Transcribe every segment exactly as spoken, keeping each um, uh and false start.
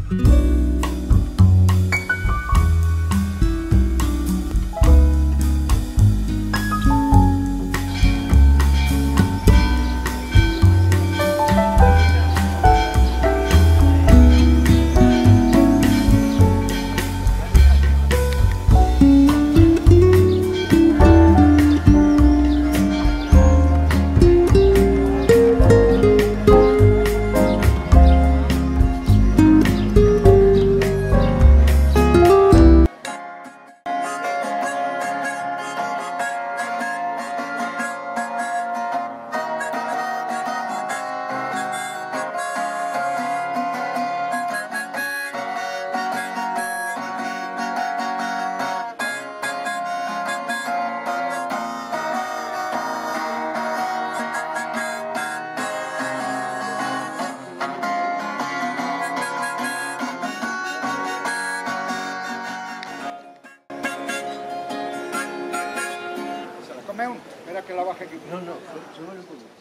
Espera que la baje aquí. No, no, solo le pongo.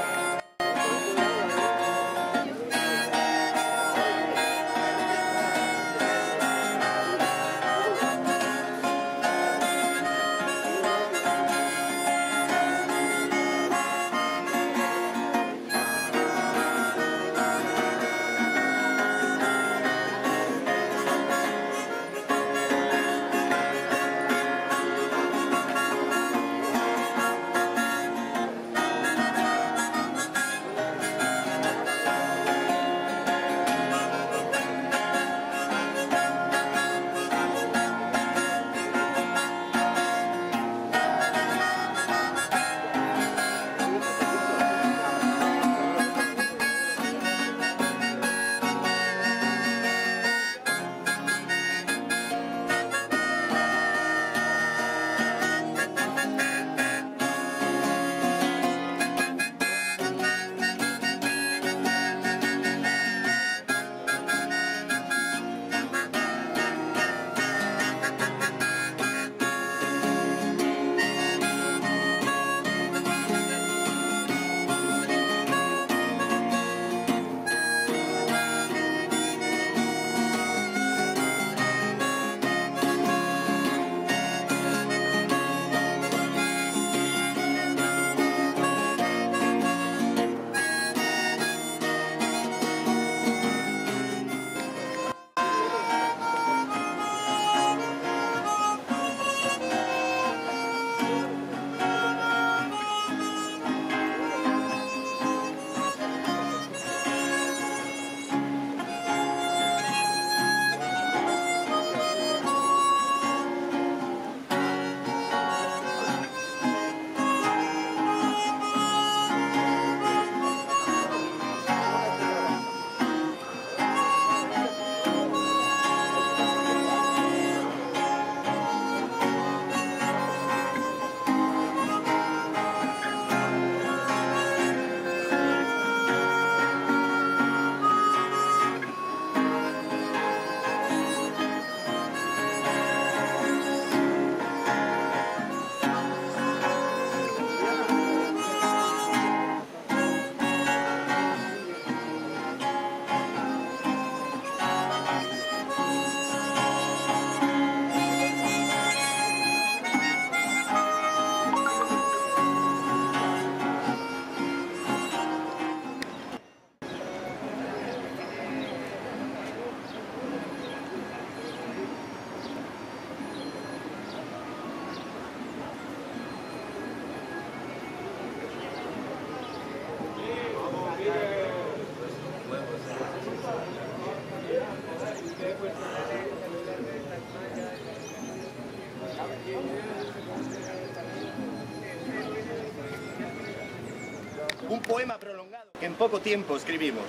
Un poema prolongado que en poco tiempo escribimos.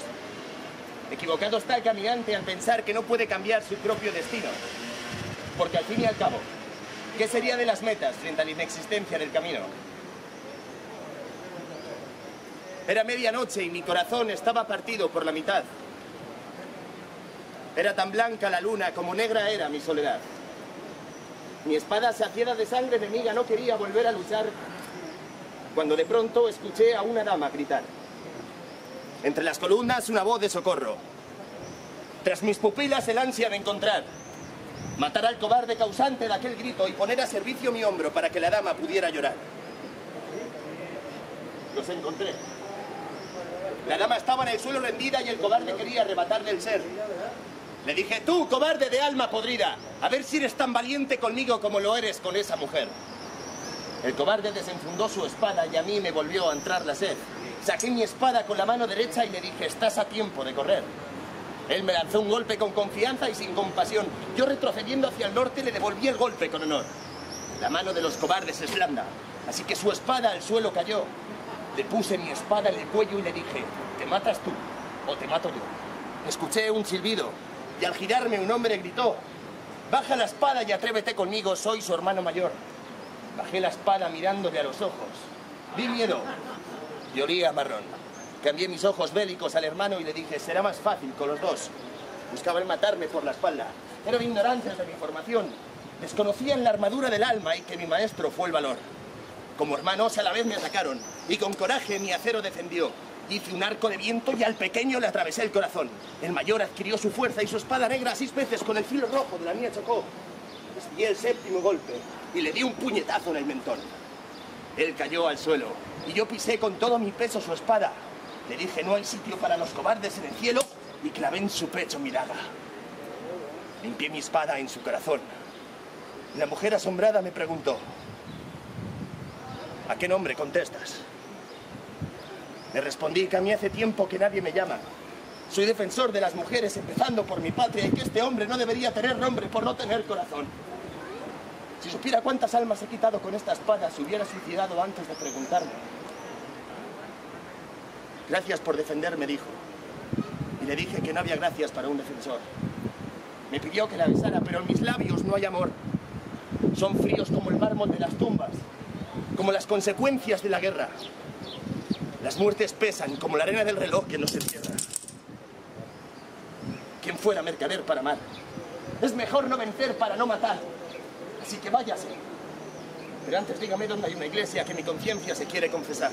Equivocado está el caminante al pensar que no puede cambiar su propio destino. Porque al fin y al cabo, ¿qué sería de las metas frente a la inexistencia del camino? Era medianoche y mi corazón estaba partido por la mitad. Era tan blanca la luna como negra era mi soledad. Mi espada saciada de sangre enemiga no quería volver a luchar cuando de pronto escuché a una dama gritar. Entre las columnas una voz de socorro. Tras mis pupilas el ansia de encontrar, matar al cobarde causante de aquel grito y poner a servicio mi hombro para que la dama pudiera llorar. Los encontré. La dama estaba en el suelo rendida y el cobarde quería arrebatarle el ser. Le dije, tú, cobarde de alma podrida, a ver si eres tan valiente conmigo como lo eres con esa mujer. El cobarde desenfundó su espada y a mí me volvió a entrar la sed. Saqué mi espada con la mano derecha y le dije, estás a tiempo de correr. Él me lanzó un golpe con confianza y sin compasión. Yo, retrocediendo hacia el norte, le devolví el golpe con honor. La mano de los cobardes es blanda, así que su espada al suelo cayó. Le puse mi espada en el cuello y le dije, ¿te matas tú o te mato yo? Escuché un silbido y al girarme un hombre gritó, baja la espada y atrévete conmigo, soy su hermano mayor. Bajé la espada mirándole a los ojos. Vi miedo y olía a marrón. Cambié mis ojos bélicos al hermano y le dije, será más fácil con los dos. Buscaban matarme por la espalda. Eran ignorantes de mi formación. Desconocían la armadura del alma y que mi maestro fue el valor. Como hermanos a la vez me atacaron y con coraje mi acero defendió. Hice un arco de viento y al pequeño le atravesé el corazón. El mayor adquirió su fuerza y su espada negra seis veces con el filo rojo de la mía chocó. Desvié el séptimo golpe y le di un puñetazo en el mentón. Él cayó al suelo y yo pisé con todo mi peso su espada. Le dije, no hay sitio para los cobardes en el cielo y clavé en su pecho mi daga. Limpié mi espada en su corazón. La mujer asombrada me preguntó, ¿a qué nombre contestas? Le respondí que a mí hace tiempo que nadie me llama. Soy defensor de las mujeres, empezando por mi patria, y que este hombre no debería tener nombre por no tener corazón. Si supiera cuántas almas he quitado con esta espada, se hubiera suicidado antes de preguntarme. Gracias por defenderme, dijo. Y le dije que no había gracias para un defensor. Me pidió que la besara, pero en mis labios no hay amor. Son fríos como el mármol de las tumbas, como las consecuencias de la guerra. Las muertes pesan como la arena del reloj que no se cierra. ¿Quién fuera mercader para amar? Es mejor no vencer para no matar. Así que váyase. Pero antes dígame dónde hay una iglesia que mi conciencia se quiere confesar.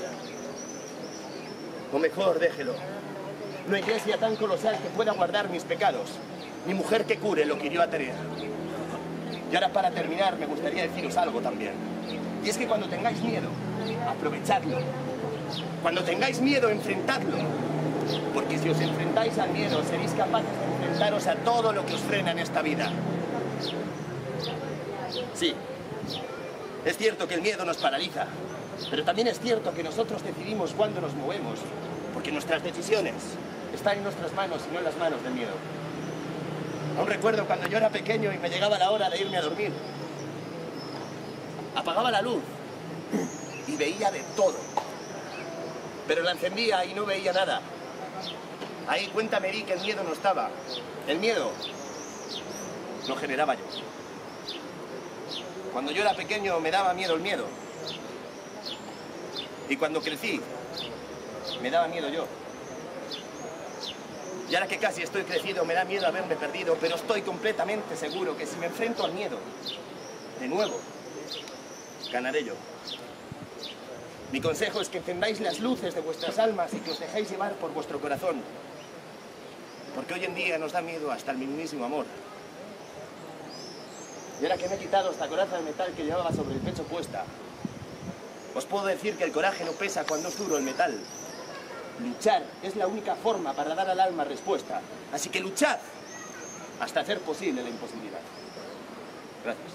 O mejor, déjelo. Una iglesia tan colosal que pueda guardar mis pecados. Mi mujer que cure lo que hirió a Terea. Y ahora, para terminar, me gustaría deciros algo también. Y es que cuando tengáis miedo, aprovechadlo. Cuando tengáis miedo, enfrentadlo. Porque si os enfrentáis al miedo, seréis capaces de enfrentaros a todo lo que os frena en esta vida. Sí, es cierto que el miedo nos paraliza, pero también es cierto que nosotros decidimos cuándo nos movemos, porque nuestras decisiones están en nuestras manos y no en las manos del miedo. Aún recuerdo cuando yo era pequeño y me llegaba la hora de irme a dormir. Apagaba la luz y veía de todo, pero la encendía y no veía nada. Ahí cuenta me di que el miedo no estaba. El miedo lo generaba yo. Cuando yo era pequeño me daba miedo el miedo. Y cuando crecí, me daba miedo yo. Y ahora que casi estoy crecido, me da miedo haberme perdido, pero estoy completamente seguro que si me enfrento al miedo, de nuevo, ganaré yo. Mi consejo es que encendáis las luces de vuestras almas y que os dejéis llevar por vuestro corazón. Porque hoy en día nos da miedo hasta el mismísimo amor. Y ahora que me he quitado esta coraza de metal que llevaba sobre el pecho puesta, os puedo decir que el coraje no pesa cuando es duro el metal. Luchar es la única forma para dar al alma respuesta. Así que luchad hasta hacer posible la imposibilidad. Gracias.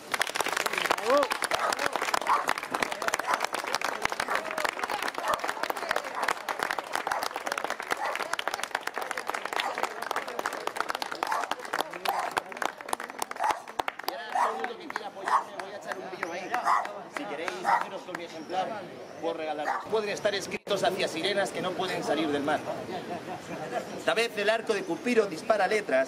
Puedo regalaros. Pueden estar escritos hacia sirenas que no pueden salir del mar. Tal vez el arco de Cupiro dispara letras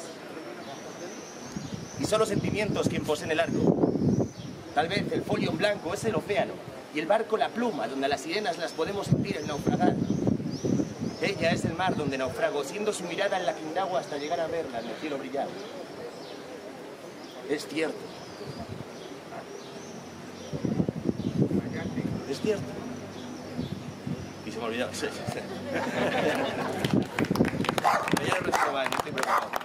y son los sentimientos quien poseen el arco. Tal vez el folio en blanco es el océano y el barco la pluma donde a las sirenas las podemos hundir en naufragar. Ella es el mar donde naufrago, siendo su mirada en la quindagua hasta llegar a verla en el cielo brillar. Es cierto. Es cierto. Y se me ha olvidado. Ya lo resuelvo, no estoy preocupado.